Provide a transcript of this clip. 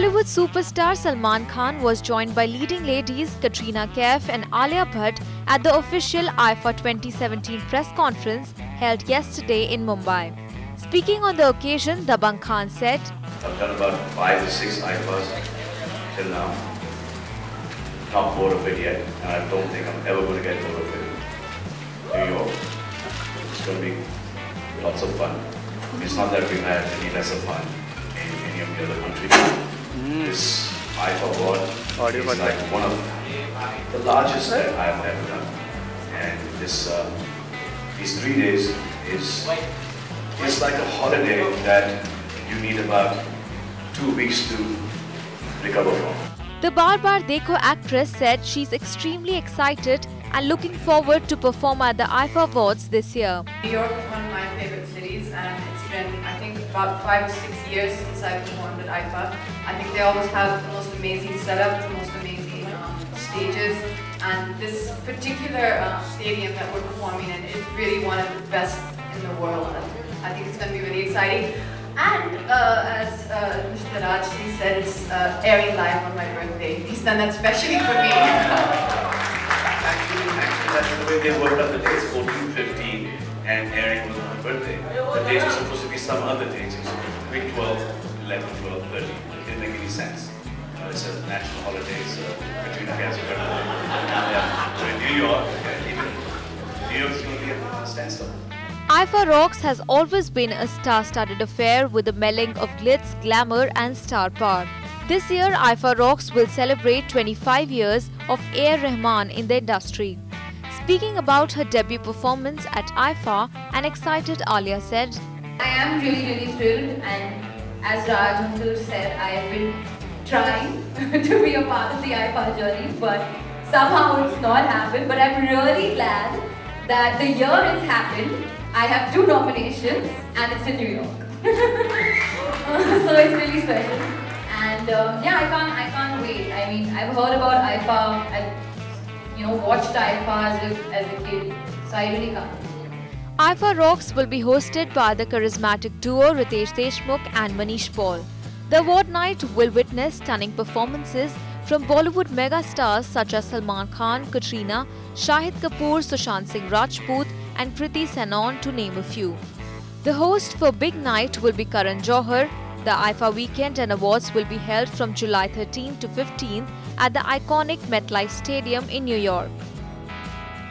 Bollywood superstar Salman Khan was joined by leading ladies Katrina, Kaif and Alia Bhatt at the official IIFA 2017 press conference held yesterday in Mumbai. Speaking on the occasion, Dabangg Khan said, I've done about 5 or 6 IIFAs till now. Not bored of it yet, and I don't think I'm ever going to get bored of it. New York, it's going to be lots of fun. It's not that we've had any lesser fun in any of the other countries. This IIFA award is like one of the largest that I have ever done. And these 3 days is like a holiday that you need about 2 weeks to recover from. The Baar Baar Dekho actress said she's extremely excited and looking forward to perform at the IIFA Awards this year. New York is one of my favorite cities, and it's been, I think, about 5 or 6 years since I've performed at IIFA. I think they always have the most amazing setup, the most amazing stages, and this particular stadium that we're performing in is really one of the best in the world. I think it's going to be really exciting. And as Mr. Raj said, it's airing live on my birthday. He's done that specially for me. Actually, that's the way they worked out the dates, 14, 15, and airing was on my birthday. The dates were supposed to be some other dates. It was supposed to be 12, 11, 12, 13. It didn't make any sense. It's a national holiday, so Katrina gets her birthday. So in New York, even New York is going to be a standstill. IIFA Rocks has always been a star-studded affair with a melange of glitz, glamour and star power. This year, IIFA Rocks will celebrate 25 years of A. Rahman in the industry. Speaking about her debut performance at IIFA, an excited Alia said, I am really thrilled, and as Raj uncle said, I have been trying to be a part of the IIFA journey, but somehow it's not happened. But I'm really glad that the year it's happened. I have 2 nominations and it's in New York. So it's really special. And yeah, I can't wait. I mean, I've heard about IIFA, I've watched IIFA as a kid, so I really can't wait. IIFA Rocks will be hosted by the charismatic duo Ritesh Deshmukh and Manish Paul. The award night will witness stunning performances from Bollywood megastars such as Salman Khan, Katrina, Shahid Kapoor, Sushant Singh Rajput and Kriti, Sanon, to name a few. The host for Big Night will be Karan Johar. The IIFA weekend and awards will be held from July 13 to 15 at the iconic MetLife Stadium in New York.